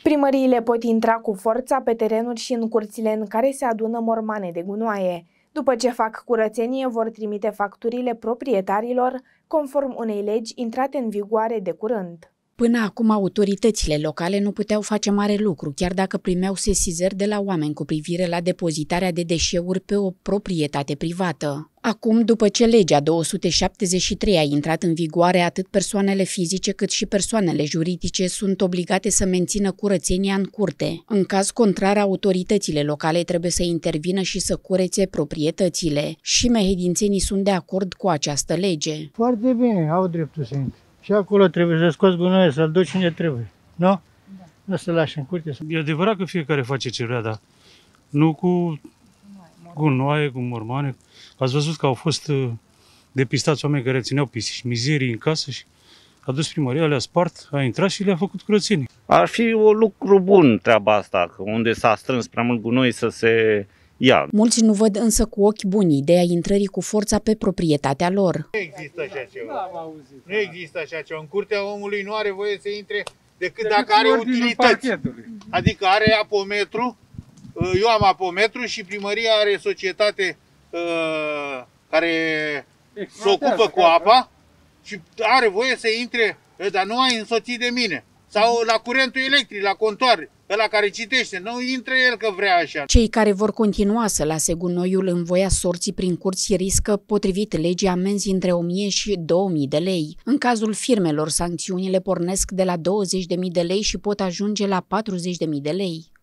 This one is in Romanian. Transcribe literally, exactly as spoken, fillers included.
Primăriile pot intra cu forța pe terenuri și în curțile în care se adună mormane de gunoaie. După ce fac curățenie, vor trimite facturile proprietarilor, conform unei legi intrate în vigoare de curând. Până acum, autoritățile locale nu puteau face mare lucru, chiar dacă primeau sesizări de la oameni cu privire la depozitarea de deșeuri pe o proprietate privată. Acum, după ce legea două sute șaptezeci și trei a intrat în vigoare, atât persoanele fizice cât și persoanele juridice sunt obligate să mențină curățenia în curte. În caz contrar, autoritățile locale trebuie să intervină și să curețe proprietățile. Și mehedințenii sunt de acord cu această lege. Foarte bine, au dreptul să intre. Și acolo trebuie să scoți gunoiul, să-l duci cine trebuie, nu? Da. Nu să-l lași în curte. E adevărat că fiecare face ce vrea, dar nu cu gunoaie, cu mormane. Ați văzut că au fost depistați oameni care țineau pisici, mizerii în casă și a dus primăria, le-a spart, a intrat și le-a făcut curățenie. Ar fi un lucru bun treaba asta, că unde s-a strâns prea mult gunoi să se ia. Mulți nu văd însă cu ochi buni ideea intrării cu forța pe proprietatea lor. Nu există așa ceva. Nu există așa ceva. În curtea omului nu are voie să intre decât dacă are utilități. Adică are apometru, eu am apometru și primăria are societate uh, care se ocupă cu apa și are voie să intre, dar nu ai însoțit de mine. Sau la curentul electric, la contoare, ăla care citește, nu intră el că vrea așa. Cei care vor continua să lase gunoiul în voia sorții prin curți riscă, potrivit legii, amenzi între o mie și două mii de lei. În cazul firmelor, sancțiunile pornesc de la douăzeci de mii de lei și pot ajunge la patruzeci de mii de lei.